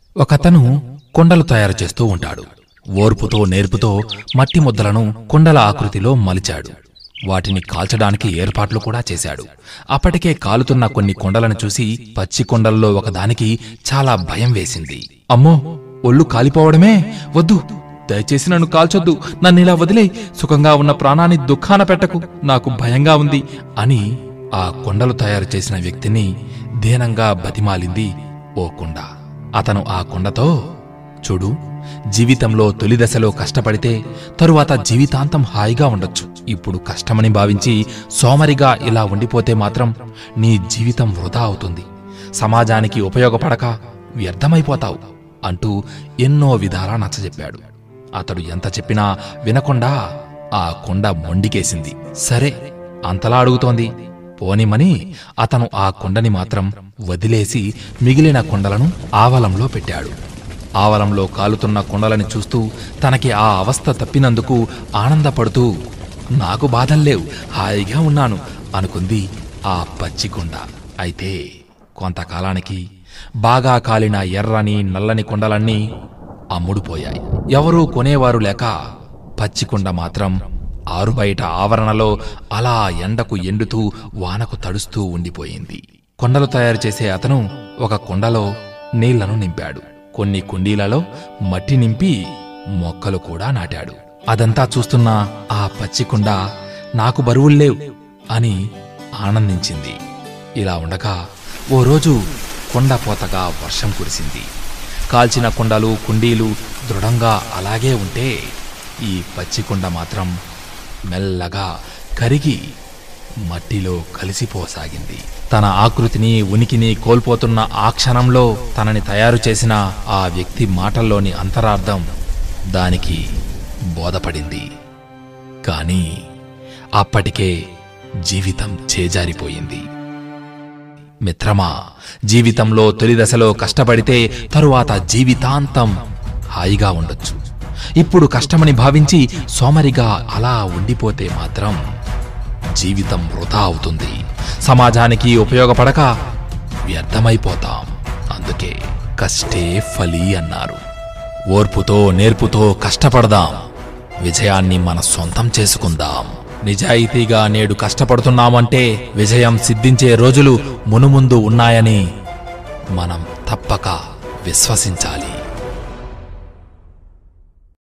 ఒకతను కొండలు తయారు చేస్తూ ఉంటాడు. ఓర్పుతో నేర్పుతో మట్టి ముద్దలను కొండల ఆకృతిలో మలిచాడు. వాటిని కాల్చడానికి ఏర్పాట్లు కూడా చేశాడు. అప్పటికే కాలుతున్న కొన్ని కొండలను చూసి పచ్చి కొండల్లో ఒకదానికి చాలా భయం వేసింది. అమ్మో, ఒళ్ళు కాలిపోవడమే, వద్దు, దయచేసి నన్ను కాల్చొద్దు, నన్నిలా వదిలే, సుఖంగా ఉన్న ప్రాణాన్ని దుఃఖాన పెట్టకు, నాకు భయంగా ఉంది అని ఆ కొండలు తయారు చేసిన వ్యక్తిని దీనంగా బతిమాలింది ఓ కొండ. అతను ఆ కొండతో, చూడు, జీవితంలో తొలి దశలో కష్టపడితే తరువాత జీవితాంతం హాయిగా ఉండొచ్చు. ఇప్పుడు కష్టమని భావించి సోమరిగా ఇలా ఉండిపోతే మాత్రం నీ జీవితం వృధా అవుతుంది, సమాజానికి ఉపయోగపడక వ్యర్థమైపోతావు అంటూ ఎన్నో విధాలా నచ్చజెప్పాడు. అతడు ఎంత చెప్పినా వినకుండా ఆ కొండ మొండికేసింది. సరే, అంతలా అడుగుతోంది, పోనిమని అతను ఆ కొండని మాత్రం వదిలేసి మిగిలిన కొండలను ఆవలంలో పెట్టాడు. ఆవలంలో కాలుతున్న కొండలని చూస్తూ తనకి ఆ అవస్థ తప్పినందుకు ఆనందపడుతూ, నాకు బాధల్లేవు, హాయిగా ఉన్నాను అనుకుంది ఆ పచ్చికొండ. అయితే కొంతకాలానికి బాగా కాలిన ఎర్రని నల్లని కొండలన్నీ అమ్ముడుపోయాయి. ఎవరూ కొనేవారు లేక పచ్చికొండ మాత్రం ఆరుబయట ఆవరణలో అలా ఎండకు ఎండుతూ వానకు తడుస్తూ ఉండిపోయింది. కొండలు తయారు చేసే అతను ఒక కొండలో నీళ్లను నింపాడు. కొన్ని కుండీలలో మట్టి నింపి మొక్కలు కూడా నాటాడు. అదంతా చూస్తున్న ఆ పచ్చికొండ నాకు బరువుల్లేవు అని ఆనందించింది. ఇలా ఉండగా ఓ రోజు కొండపోతగా వర్షం కురిసింది. కాల్చిన కొండలు కుండీలు దృఢంగా అలాగే ఉంటే ఈ పచ్చికొండ మాత్రం మెల్లగా కరిగి మట్టిలో కలిసిపోసాగింది. తన ఆకృతిని ఉనికిని కోల్పోతున్న ఆ క్షణంలో తనని తయారు చేసిన ఆ వ్యక్తి మాటల్లోని అంతరార్థం దానికి బోధపడింది. కాని అప్పటికే జీవితం చేజారిపోయింది. మిత్రమా, జీవితంలో తొలి దశలో కష్టపడితే తరువాత జీవితాంతం హాయిగా ఉండొచ్చు. ఇప్పుడు కష్టమని భావించి సోమరిగా అలా ఉండిపోతే మాత్రం జీవితం వృధా అవుతుంది, సమాజానికి ఉపయోగపడక వ్యర్థమైపోతాం. అందుకే కష్టే ఫలి అన్నారు. ఓర్పుతో నేర్పుతో కష్టపడదాం, విజయాన్ని మన సొంతం చేసుకుందాం. నిజాయితీగా నేడు కష్టపడుతున్నామంటే విజయం సిద్ధించే రోజులు మునుముందు ఉన్నాయని మనం తప్పక విశ్వసించాలి.